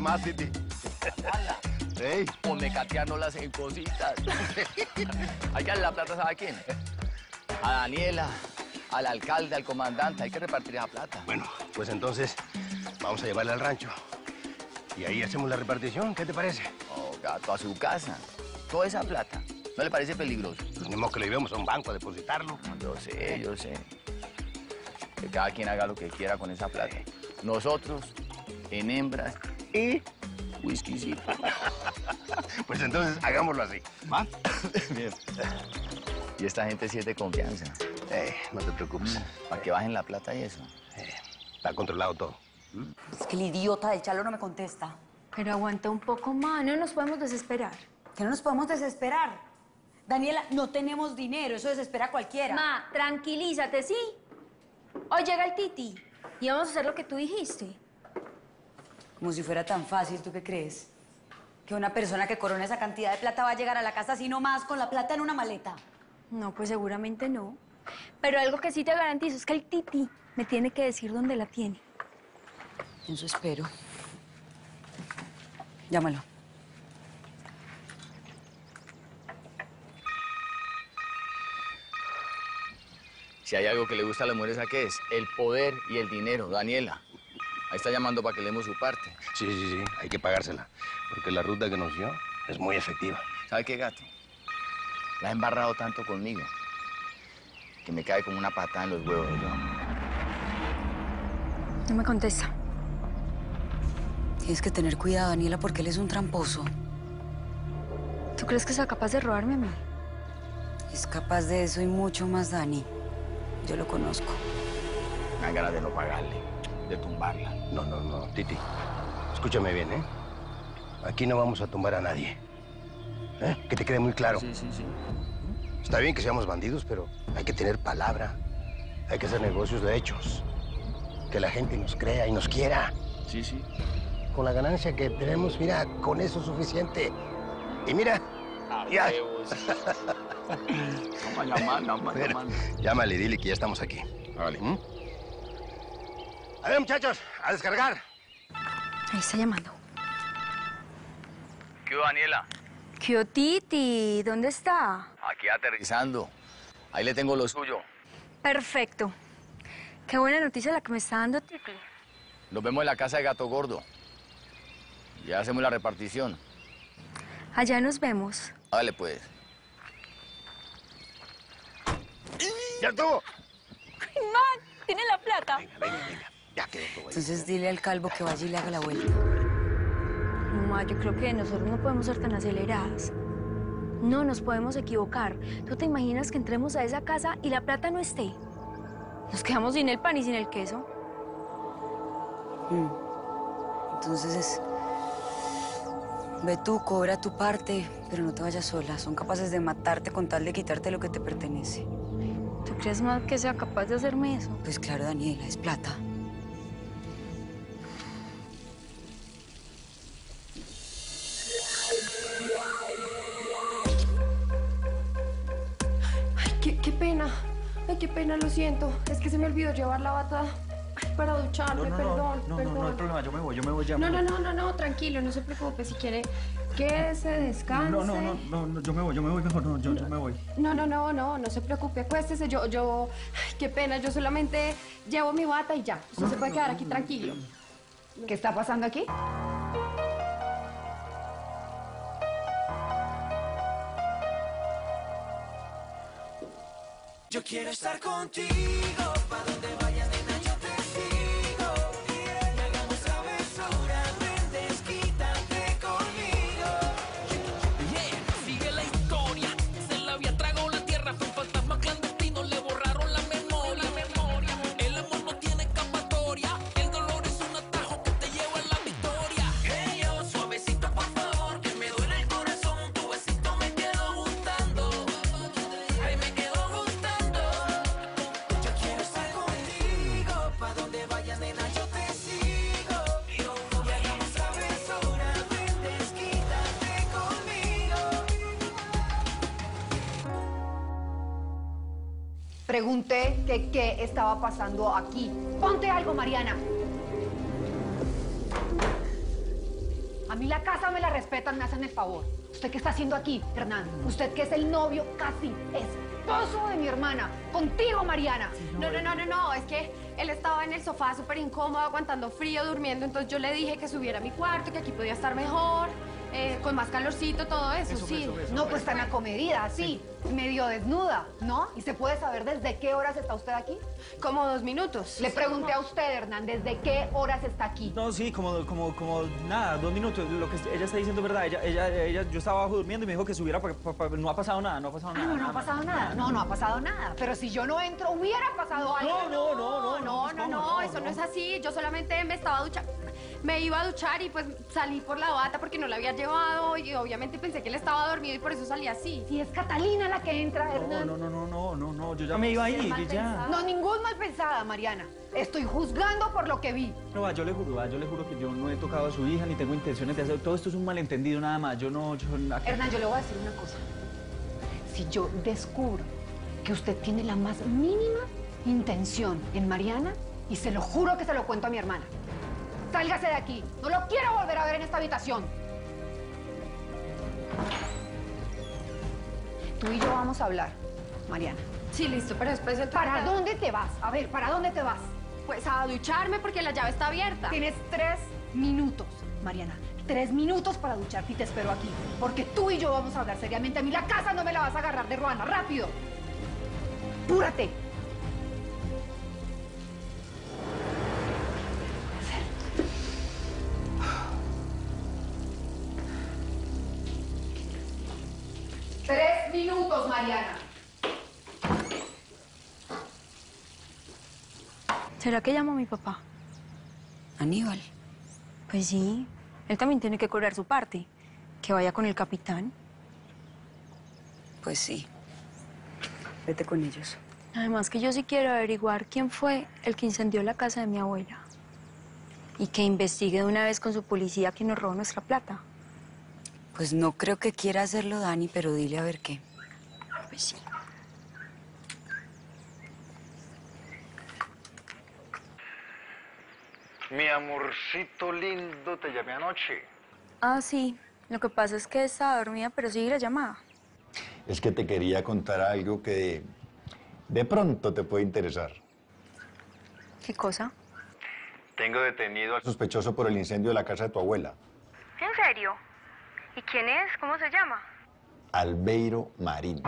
más, Titi. Ey. O me cateándolas en cositas. Hay que darle la plata, ¿sabe a quién? A Daniela, al alcalde, al comandante. Hay que repartir esa plata. Bueno, pues entonces vamos a llevarla al rancho. Y ahí hacemos la repartición. ¿Qué te parece? Oh, gato, a su casa. Toda esa plata. ¿No le parece peligroso? Pues ni modo que lo llevemos a un banco a depositarlo. Yo sé, yo sé. Que cada quien haga lo que quiera con esa plata. Nosotros, en hembras y whiskycito. Pues entonces hagámoslo así, ¿va? Bien. Y esta gente sí es de confianza. No te preocupes. Para que bajen la plata y eso. Está controlado todo. Es que el idiota del Chalo no me contesta. Pero aguanta un poco más, no nos podemos desesperar. Que no nos podemos desesperar. Daniela, no tenemos dinero, eso desespera a cualquiera. Ma, tranquilízate, ¿sí? Hoy llega el Titi y vamos a hacer lo que tú dijiste. Como si fuera tan fácil, ¿tú qué crees? Que una persona que corona esa cantidad de plata va a llegar a la casa así nomás con la plata en una maleta. No, pues seguramente no. Pero algo que sí te garantizo es que el Titi me tiene que decir dónde la tiene. Eso espero. Llámalo. Si hay algo que le gusta a las mujeres, ¿a qué es? El poder y el dinero. Daniela, ahí está llamando para que le demos su parte. Sí, hay que pagársela. Porque la ruta que nos dio es muy efectiva. ¿Sabe qué, gato? La ha embarrado tanto conmigo que me cae como una patada en los huevos. ¿No? No me contesta. Tienes que tener cuidado, Daniela, porque él es un tramposo. ¿Tú crees que sea capaz de robarme a mí? Es capaz de eso y mucho más, Dani. Yo lo conozco. Me dan ganas de no pagarle, de tumbarla. No, Titi. Escúchame bien, ¿eh? Aquí no vamos a tumbar a nadie. Que te quede muy claro. Sí. Está bien que seamos bandidos, pero hay que tener palabra. Hay que hacer negocios de hechos. Que la gente nos crea y nos quiera. Sí. Con la ganancia que tenemos, mira, con eso es suficiente. Y mira, ya. Llamando. Llámale y dile que ya estamos aquí. Vale. A ver, muchachos, a descargar. Ahí está llamando. ¿Qué hubo, Daniela? ¿Qué Titi? ¿Dónde está? Aquí aterrizando. Ahí le tengo lo suyo. Perfecto. Qué buena noticia la que me está dando Titi. Nos vemos en la casa de Gato Gordo. Ya hacemos la repartición. Allá nos vemos. Dale, pues. ¡Ya estuvo! ¡Ay, man! ¡Tiene la plata! Venga. Ya quedó todo ahí. Entonces dile al calvo que vaya y le haga la vuelta. Mamá, yo creo que nosotros no podemos ser tan aceleradas. No nos podemos equivocar. ¿Tú te imaginas que entremos a esa casa y la plata no esté? Nos quedamos sin el pan y sin el queso. Entonces, ve tú, cobra tu parte, pero no te vayas sola. Son capaces de matarte con tal de quitarte lo que te pertenece. ¿Tú crees más que sea capaz de hacerme eso? Pues claro, Daniela, es plata. Qué pena. Ay, qué pena, lo siento. Es que se me olvidó llevar la bata para ducharme, perdón. No hay problema, yo me voy ya. No, tranquilo, no se preocupe. Si quiere, quédese, descanse. No, yo me voy mejor, yo me voy. No se preocupe, acuéstese. Ay, qué pena, yo solamente llevo mi bata y ya. Usted se puede quedar aquí tranquilo. ¿Qué está pasando aquí? Yo quiero estar contigo, pa' donde vayas, nena, yo te sigo. Y hagamos travesuras, ven, desquítate conmigo. Sigue la historia, se la había tragado la tierra, fue un fantasma clandestino, le borraron la memoria. El amor no tiene escapatoria, el dolor es un atajo que te lleva a la victoria. Hey, yo, suavecito, por favor, que me duele el corazón, tu besito me quedó gustando. Ay, me quedó gustando. Yo quiero estar contigo, pa' donde vayas, nena, yo te sigo. Y hagamos travesuras, ven, desquítate conmigo. Pregunté que qué estaba pasando aquí. Ponte algo, Mariana. A mí la casa me la respetan, me hacen el favor. ¿Usted qué está haciendo aquí, Hernán? Usted que es el novio, casi esposo de mi hermana. Contigo, Mariana. No, es que él estaba en el sofá súper incómodo, aguantando frío, durmiendo, entonces yo le dije que subiera a mi cuarto, que aquí podía estar mejor, con más calorcito, todo eso, sí. No, pues tan acomedida, así, medio desnuda, ¿no? ¿Y se puede saber desde qué horas está usted aquí? Como 2 minutos. Le pregunté a usted, Hernán, ¿desde qué horas está aquí? No, sí, como nada, 2 minutos. Lo que ella está diciendo es verdad. Yo estaba abajo durmiendo y me dijo que subiera no ha pasado nada, no ha pasado nada. No ha pasado nada. No ha pasado nada. Pero si yo no entro, hubiera pasado algo. No, eso no es así. Yo solamente me estaba duchando. Me iba a duchar y pues salí por la bata porque no la había llevado y obviamente pensé que él estaba dormido y por eso salí así. Si es Catalina la que entra, Hernán. No, yo ya me iba a ir, y ya. No, ningún mal pensada, Mariana. Estoy juzgando por lo que vi. No, va, yo le juro que yo no he tocado a su hija ni tengo intenciones de hacer. Todo esto es un malentendido nada más. Hernán, yo le voy a decir una cosa. Si yo descubro que usted tiene la más mínima intención en Mariana, y se lo juro que se lo cuento a mi hermana. Sálgase de aquí. No lo quiero volver a ver en esta habitación. Tú y yo vamos a hablar, Mariana. Sí, listo, pero después... ¿Para dónde te vas? A ver, ¿para dónde te vas? Pues a ducharme porque la llave está abierta. Tienes 3 minutos, Mariana. 3 minutos para ducharte y te espero aquí. Porque tú y yo vamos a hablar seriamente. A mí la casa no me la vas a agarrar de ruana. ¡Rápido! ¡Apúrate! ¡3 minutos, Mariana! ¿Será que llamo a mi papá? Aníbal. Pues sí, él también tiene que cobrar su parte. Que vaya con el capitán. Pues sí. Vete con ellos. Además que yo sí quiero averiguar quién fue el que incendió la casa de mi abuela. Y que investigue de una vez con su policía quién nos robó nuestra plata. Pues no creo que quiera hacerlo Dani, pero dile a ver qué. Pues sí. Mi amorcito lindo, te llamé anoche. Ah, sí. Lo que pasa es que estaba dormida, pero sí la llamada. Es que te quería contar algo que de pronto te puede interesar. ¿Qué cosa? Tengo detenido al sospechoso por el incendio de la casa de tu abuela. ¿En serio? ¿Y quién es? ¿Cómo se llama? Albeiro Marín.